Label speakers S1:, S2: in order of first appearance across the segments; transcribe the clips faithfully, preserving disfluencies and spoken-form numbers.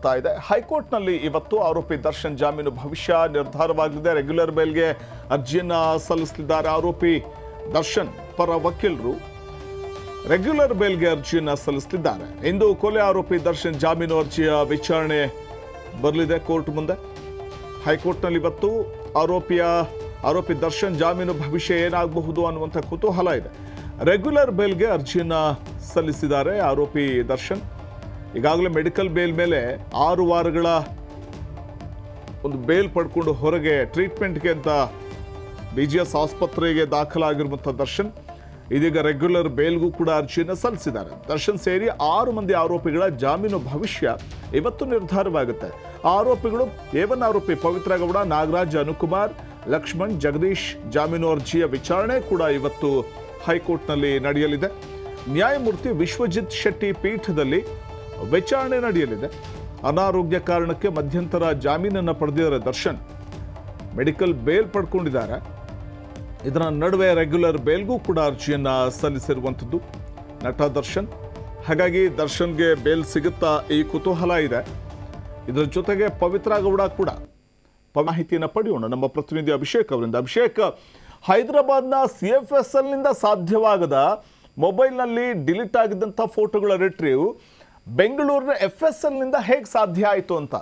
S1: ಬರ್ತಾ ಇದೆ. ಹೈಕೋರ್ಟ್ನಲ್ಲಿ ಇವತ್ತು ಆರೋಪಿ ದರ್ಶನ್ ಜಾಮೀನು ಭವಿಷ್ಯ ನಿರ್ಧಾರವಾಗಲಿದೆ. ರೆಗ್ಯುಲರ್ ಬೇಲ್ಗೆ ಅರ್ಜಿಯನ್ನ ಸಲ್ಲಿಸಲಿದ್ದಾರೆ ಆರೋಪಿ ದರ್ಶನ್ ಪರ ವಕೀಲರು. ರೆಗ್ಯುಲರ್ ಬೇಲ್ಗೆ ಅರ್ಜಿಯನ್ನ ಸಲ್ಲಿಸಲಿದ್ದಾರೆ. ಇಂದು ಕೊಲೆ ಆರೋಪಿ ದರ್ಶನ್ ಜಾಮೀನು ಅರ್ಜಿಯ ವಿಚಾರಣೆ ಬರಲಿದೆ ಕೋರ್ಟ್ ಮುಂದೆ. ಹೈಕೋರ್ಟ್ನಲ್ಲಿ ಇವತ್ತು ಆರೋಪಿಯ ಆರೋಪಿ ದರ್ಶನ್ ಜಾಮೀನು ಭವಿಷ್ಯ ಏನಾಗಬಹುದು ಅನ್ನುವಂಥ ಕುತೂಹಲ ಇದೆ. ರೆಗ್ಯುಲರ್ ಬೇಲ್ಗೆ ಅರ್ಜಿಯನ್ನ ಸಲ್ಲಿಸಿದ್ದಾರೆ ಆರೋಪಿ ದರ್ಶನ್. ಈಗಾಗಲೇ ಮೆಡಿಕಲ್ ಬೇಲ್ ಮೇಲೆ ಆರು ವಾರಗಳ ಒಂದು ಬೇಲ್ ಪಡ್ಕೊಂಡು ಹೊರಗೆ ಟ್ರೀಟ್ಮೆಂಟ್ಗೆ ಅಂತ ಬಿ ಜಿ ಎಸ್ ಆಸ್ಪತ್ರೆಗೆ ದಾಖಲಾಗಿರುವಂಥ ದರ್ಶನ್ ಇದೀಗ ರೆಗ್ಯುಲರ್ ಬೇಲ್ಗೂ ಕೂಡ ಅರ್ಜಿಯನ್ನು ಸಲ್ಲಿಸಿದ್ದಾರೆ. ದರ್ಶನ್ ಸೇರಿ ಆರು ಮಂದಿ ಆರೋಪಿಗಳ ಜಾಮೀನು ಭವಿಷ್ಯ ಇವತ್ತು ನಿರ್ಧಾರವಾಗುತ್ತೆ. ಆರೋಪಿಗಳು ಏವನ್ ಆರೋಪಿ ಪವಿತ್ರ ಗೌಡ, ನಾಗರಾಜ್, ಅನುಕುಮಾರ್, ಲಕ್ಷ್ಮಣ್, ಜಗದೀಶ್ ಜಾಮೀನು ಅರ್ಜಿಯ ವಿಚಾರಣೆ ಕೂಡ ಇವತ್ತು ಹೈಕೋರ್ಟ್ನಲ್ಲಿ ನಡೆಯಲಿದೆ. ನ್ಯಾಯಮೂರ್ತಿ ವಿಶ್ವಜಿತ್ ಶೆಟ್ಟಿ ಪೀಠದಲ್ಲಿ ವಿಚಾರಣೆ ನಡೆಯಲಿದೆ. ಅನಾರೋಗ್ಯ ಕಾರಣಕ್ಕೆ ಮಧ್ಯಂತರ ಜಾಮೀನನ್ನು ಪಡೆದಿದ್ದಾರೆ ದರ್ಶನ್. Medical bale ಪಡ್ಕೊಂಡಿದ್ದಾರೆ. ಇದರ ನಡುವೆ ರೆಗ್ಯುಲರ್ ಬೇಲ್ಗೂ ಕೂಡ ಅರ್ಜಿಯನ್ನ ಸಲ್ಲಿಸಿರುವಂಥದ್ದು ನಟ ದರ್ಶನ್. ಹಾಗಾಗಿ ದರ್ಶನ್ಗೆ ಬೇಲ್ ಸಿಗುತ್ತಾ ಈ ಕುತೂಹಲ ಇದೆ. ಇದರ ಜೊತೆಗೆ ಪವಿತ್ರ ಗೌಡ ಕೂಡ ಮಾಹಿತಿಯನ್ನು ಪಡೆಯೋಣ ನಮ್ಮ ಪ್ರತಿನಿಧಿ ಅಭಿಷೇಕ್ ಅವರಿಂದ. ಅಭಿಷೇಕ್, ಹೈದರಾಬಾದ್ನ ಸಿ ಎಫ್ ಎಸ್ ಎಲ್ ನಿಂದ ಸಾಧ್ಯವಾಗದ ಮೊಬೈಲ್ನಲ್ಲಿ ಡಿಲೀಟ್ ಆಗಿದ್ದಂಥ ಫೋಟೋಗಳ ರಿಟ್ರೀವ್ ಬೆಂಗಳೂರಿನ ಎಫ್ ಎಸ್ ಎಲ್ ನಿಂದ ಹೇಗೆ ಸಾಧ್ಯ ಆಯಿತು ಅಂತ?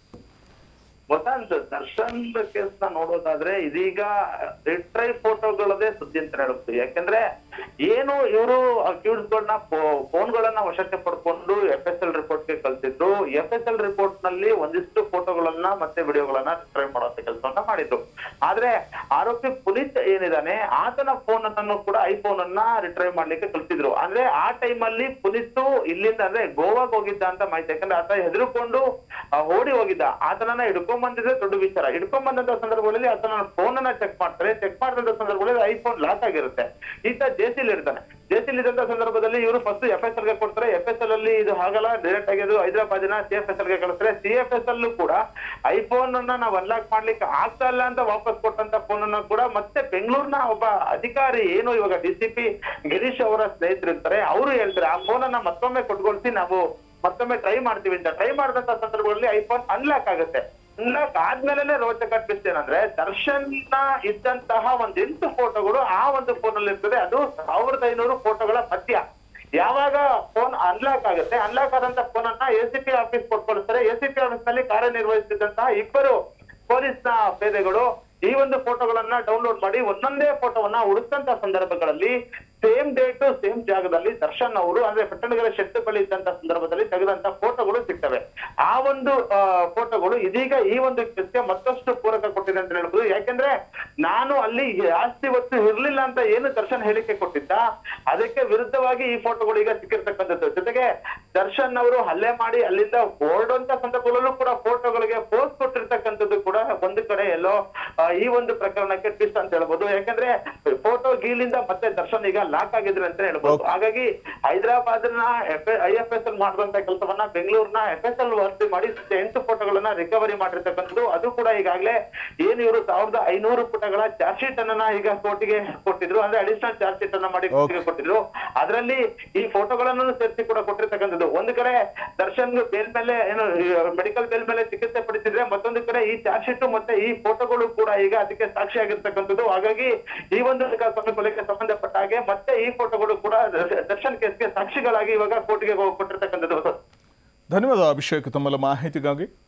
S2: ವಸಂತ್, ದರ್ಶನ್ ಕೇಸ್ ನ ನೋಡೋದಾದ್ರೆ ಇದೀಗ ರಿಟ್ರೈ ಫೋಟೋಗಳದೇ ಸುದ್ದಿ ಅಂತ ಹೇಳುತ್ತೆ. ಯಾಕಂದ್ರೆ ಏನು ಇವರು ಅಕ್ಯೂಸ್ ಗಳನ್ನ ಫೋನ್ ಗಳನ್ನ ವಶಕ್ಕೆ ಪಡ್ಕೊಂಡು ಎಫ್ ಎಸ್ ಎಲ್ ರಿಪೋರ್ಟ್ ಗೆ ಕಳ್ಸಿದ್ರು. ಎಫ್ ಎಸ್ ಎಲ್ ರಿಪೋರ್ಟ್ ನಲ್ಲಿ ಒಂದಿಷ್ಟು ಫೋಟೋಗಳನ್ನ ಮತ್ತೆ ವಿಡಿಯೋಗಳನ್ನ ರಿಟ್ರೈ ಮಾಡುವಂತ ಕೆಲಸವನ್ನ ಮಾಡಿದ್ರು. ಆದ್ರೆ ಆರೋಪಿ ಪುನೀತ್ ಏನಿದಾನೆ ಆತನ ಫೋನ್ ಅನ್ನು ಕೂಡ ಐಫೋನ್ ಅನ್ನ ರಿಟ್ರೈ ಮಾಡ್ಲಿಕ್ಕೆ ಕಳ್ಸಿದ್ರು. ಅಂದ್ರೆ ಆ ಟೈಮ್ ಅಲ್ಲಿ ಪುನೀತ್ ಇಲ್ಲಿಂದ ಅಂದ್ರೆ ಗೋವಾಗ್ ಹೋಗಿದ್ದ ಅಂತ ಮಾಹಿತಿ. ಯಾಕಂದ್ರೆ ಆತ ಹೆದರ್ಕೊಂಡು ಓಡಿ ಹೋಗಿದ್ದ. ಆತನನ್ನ ಹಿಡ್ಕೊಂಡ್ ಬಂದಿದ್ರೆ ದೊಡ್ಡ ವಿಚಾರ. ಹಿಡ್ಕೊಂಡ್ ಬಂದಂತ ಸಂದರ್ಭಗಳಲ್ಲಿ ಆತನ ಫೋನ್ ಅನ್ನ ಚೆಕ್ ಮಾಡ್ತಾರೆ. ಚೆಕ್ ಮಾಡಿದಂತ ಸಂದರ್ಭದಲ್ಲಿ ಐಫೋನ್ ಲಾಕ್ ಆಗಿರುತ್ತೆ. ಈತ ಜೇಸಿಲ್ ಇರ್ತಾನೆ. ಜೇಸಿಲ್ ಇದ್ದಂತ ಸಂದರ್ಭದಲ್ಲಿ ಇವರು ಫಸ್ಟ್ ಎಫ್ ಎಸ್ ಎಲ್ ಗೆ ಕೊಡ್ತಾರೆ. ಎಫ್ ಎಸ್ ಎಲ್ ಅಲ್ಲಿ ಇದು ಹಾಗಲ್ಲ, ಡೈರೆಕ್ಟ್ ಆಗಿ ಹೈದರಾಬಾದಿನ ಸಿ ಎಫ್ ಎಸ್ ಎಲ್ ಗೆ ಕಳಿಸ್ತಾರೆ. ಸಿ ಎಫ್ ಎಸ್ ಎಲ್ ಕೂಡ ಐಫೋನ್ ಅನ್ನ ನಾವು ಅನ್ಲಾಕ್ ಮಾಡ್ಲಿಕ್ಕೆ ಆಗ್ತಾ ಇಲ್ಲ ಅಂತ ವಾಪಸ್ ಕೊಟ್ಟಂತ ಫೋನ್ ಅನ್ನ ಕೂಡ ಮತ್ತೆ ಬೆಂಗಳೂರಿನ ಒಬ್ಬ ಅಧಿಕಾರಿ ಏನು ಇವಾಗ ಡಿ ಸಿ ಪಿ ಗಿರೀಶ್ ಅವರ ಸ್ನೇಹಿತರು ಇರ್ತಾರೆ, ಅವರು ಹೇಳ್ತಾರೆ ಆ ಫೋನ್ ಅನ್ನ ಮತ್ತೊಮ್ಮೆ ಕೊಟ್ಕೊಳ್ಸಿ, ನಾವು ಮತ್ತೊಮ್ಮೆ ಟ್ರೈ ಮಾಡ್ತೀವಿ ಅಂತ. ಟ್ರೈ ಮಾಡಿದಂತ ಸಂದರ್ಭಗಳಲ್ಲಿ ಐಫೋನ್ ಅನ್ಲಾಕ್ ಆಗುತ್ತೆ. ಅನ್ಲಾಕ್ ಆದ್ಮೇಲೆ ರೋಚಕ ಟ್ವಿಸ್ಟ್ ಏನಂದ್ರೆ ದರ್ಶನ್ ಇದ್ದಂತಹ ಒಂದ್ ಎಂಟು ಫೋಟೋಗಳು ಆ ಒಂದು ಫೋನ್ ಅಲ್ಲಿ ಇರ್ತದೆ. ಅದು ಸಾವಿರದ ಐನೂರು ಫೋಟೋಗಳ ಮಧ್ಯ. ಯಾವಾಗ ಫೋನ್ ಅನ್ಲಾಕ್ ಆಗುತ್ತೆ, ಅನ್ಲಾಕ್ ಆದಂತ ಫೋನ್ ಅನ್ನ ಎ ಸಿ ಪಿ ಆಫೀಸ್ ಕೊಟ್ಕೊಳ್ತಾರೆ. ಎ ಸಿ ಪಿ ಆಫೀಸ್ ನಲ್ಲಿ ಕಾರ್ಯನಿರ್ವಹಿಸುತ್ತಿದ್ದಂತಹ ಇಬ್ಬರು ಪೊಲೀಸ್ ನ ಪೇದೆಗಳು ಈ ಒಂದು ಫೋಟೋಗಳನ್ನ ಡೌನ್ಲೋಡ್ ಮಾಡಿ ಒಂದೊಂದೇ ಫೋಟೋವನ್ನ ಉಳಿಸಿದಂತ ಸಂದರ್ಭಗಳಲ್ಲಿ ಸೇಮ್ ಡೇಟ್ ಸೇಮ್ ಜಾಗದಲ್ಲಿ ದರ್ಶನ್ ಅವರು ಅಂದ್ರೆ ಪಟ್ಟಣಗಳ ಶೆಟ್ಟು ಬಳಿ ಇದ್ದಂತ ಸಂದರ್ಭದಲ್ಲಿ ತೆಗೆದಂತ ಫೋಟೋಗಳು ಸಿಗ್ತವೆ. ಆ ಒಂದು ಫೋಟೋಗಳು ಇದೀಗ ಈ ಒಂದು ಕೃತ್ಯ ಮತ್ತಷ್ಟು ಪೂರಕ ಕೊಟ್ಟಿದೆ ಅಂತ ಹೇಳ್ಬೋದು. ಯಾಕೆಂದ್ರೆ ನಾನು ಅಲ್ಲಿ ಜಾಸ್ತಿ ಹೊತ್ತು ಇರ್ಲಿಲ್ಲ ಅಂತ ಏನು ದರ್ಶನ್ ಹೇಳಿಕೆ ಕೊಟ್ಟಿದ್ದ ಅದಕ್ಕೆ ವಿರುದ್ಧವಾಗಿ ಈ ಫೋಟೋಗಳು ಈಗ ಸಿಕ್ಕಿರ್ತಕ್ಕಂಥದ್ದು. ಜೊತೆಗೆ ದರ್ಶನ್ ಅವರು ಹಲ್ಲೆ ಮಾಡಿ ಅಲ್ಲಿಂದ ಹೊರಡುವಂತ ಸಂದರ್ಭದಲ್ಲೂ ಕೂಡ ಫೋಟೋಗಳಿಗೆ ಪೋಸ್ ಕೊಟ್ಟಿರ್ತಕ್ಕಂಥದ್ದು ಕೂಡ ಒಂದು ಕಡೆ ಎಲ್ಲೋ ಈ ಒಂದು ಪ್ರಕರಣಕ್ಕೆ ಟ್ವಿಸ್ಟ್ ಅಂತ ಹೇಳ್ಬೋದು. ಯಾಕಂದ್ರೆ ಫೋಟೋ ಗೀಲಿಂದ ಮತ್ತೆ ದರ್ಶನ್ ಈಗ ಲಾಕ್ ಆಗಿದ್ರೆ ಅಂತ ಹೇಳ್ಬೋದು. ಹಾಗಾಗಿ ಹೈದರಾಬಾದ್ ನ ಐ ಎಫ್ ಎಸ್ ಎಲ್ ಮಾಡುವಂತ ಕೆಲಸವನ್ನ ಬೆಂಗಳೂರಿನ ಎಫ್ ಎಸ್ ಎಲ್ ಭರ್ತಿ ಮಾಡಿ ಎಂಟು ಫೋಟೋಗಳನ್ನ ರಿಕವರಿ ಮಾಡಿರ್ತಕ್ಕಂಥದ್ದು. ಅದು ಕೂಡ ಈಗಾಗಲೇ ಏನು ಇವರು ಸಾವಿರದ ಐನೂರು ಪುಟಗಳ ಚಾರ್ಜ್ ಶೀಟ್ ಅನ್ನ ಈಗ ಕೋರ್ಟಿಗೆ ಕೊಟ್ಟಿದ್ರು. ಅಂದ್ರೆ ಅಡಿಷನಲ್ ಚಾರ್ಜ್ ಶೀಟ್ ಅನ್ನ ಮಾಡಿ ಕೋರ್ಟಿಗೆ ಕೊಟ್ಟಿದ್ರು. ಅದರಲ್ಲಿ ಈ ಫೋಟೋಗಳನ್ನು ಸೇರಿಸಿ ಕೂಡ ಕೊಟ್ಟಿರ್ತಕ್ಕಂಥದ್ದು. ಒಂದು ಕಡೆ ದರ್ಶನ್ ಬೇಲ್ ಮೇಲೆ ಏನು ಮೆಡಿಕಲ್ ಬೇಲ್ ಮೇಲೆ ಚಿಕಿತ್ಸೆ ಪಡಿಸಿದ್ರೆ, ಮತ್ತೊಂದು ಕಡೆ ಈ ಚಾರ್ಜ್ ಶೀಟ್ ಮತ್ತೆ ಈ ಫೋಟೋಗಳು ಕೂಡ ಈಗ ಅದಕ್ಕೆ ಸಾಕ್ಷಿಯಾಗಿರ್ತಕ್ಕಂಥದ್ದು. ಹಾಗಾಗಿ ಈ ಒಂದು ಕೊಲೆಗೆ ಸಂಬಂಧಪಟ್ಟ ಹಾಗೆ ಮತ್ತೆ ಈ ಫೋಟೋಗಳು ಕೂಡ ದರ್ಶನ್ ಕೇಸ್ಗೆ ಸಾಕ್ಷಿಗಳಾಗಿ ಇವಾಗ ಕೋರ್ಟ್ಗೆ ಕೊಟ್ಟಿರ್ತಕ್ಕಂಥದ್ದು.
S1: ಧನ್ಯವಾದ ಅಭಿಷೇಕ್ ತಮ್ಮೆಲ್ಲ ಮಾಹಿತಿಗಾಗಿ.